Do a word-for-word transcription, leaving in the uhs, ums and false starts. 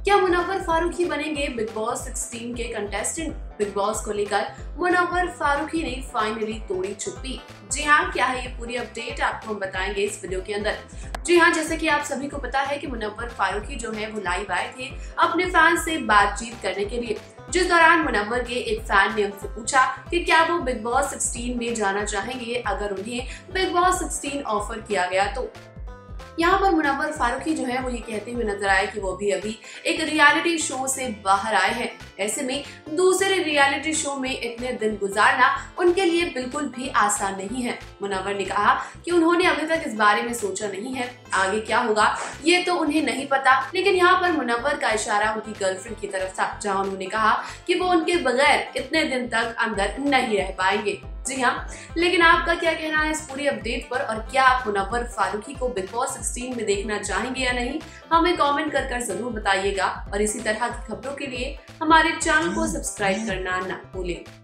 क्या मुनव्वर फारूकी बनेंगे big boss सोलह के कंटेस्टेंट? बिग बॉस को लेकर मुनव्वर फारूकी ने फाइनली तोड़ी चुप्पी। जी हाँ, क्या है ये पूरी अपडेट आपको हम बताएंगे इस वीडियो के अंदर। जी हाँ, जैसे कि आप सभी को पता है कि मुनव्वर फारूकी जो है वो लाइव आए थे अपने फैन से बातचीत करने के लिए, जिस दौरान मुनव्वर के एक फैन ने उनसे पूछा कि क्या वो बिग बॉस सोलह में जाना चाहेंगे अगर उन्हें बिग बॉस सोलह ऑफर किया गया तो। यहाँ पर मुनव्वर फारूकी जो है वो ये कहते हुए नजर आए कि वो भी अभी एक रियलिटी शो से बाहर आए हैं। ऐसे में दूसरे रियलिटी शो में इतने दिन गुजारना उनके लिए बिल्कुल भी आसान नहीं है। मुनव्वर ने कहा कि उन्होंने अभी तक इस बारे में सोचा नहीं है, आगे क्या होगा ये तो उन्हें नहीं पता। लेकिन यहाँ पर मुनव्वर का इशारा उनकी गर्लफ्रेंड की तरफ था, जहाँ उन्होंने कहा कि वो उनके बगैर इतने दिन तक अंदर नहीं रह पाएंगे। जी हाँ, लेकिन आपका क्या कहना है इस पूरी अपडेट पर, और क्या आप मुनव्वर फारूकी को बिग बॉस सोलह में देखना चाहेंगे या नहीं, हमें कमेंट कर कर जरूर बताइएगा। और इसी तरह की खबरों के लिए हमारे चैनल को सब्सक्राइब करना ना भूलें।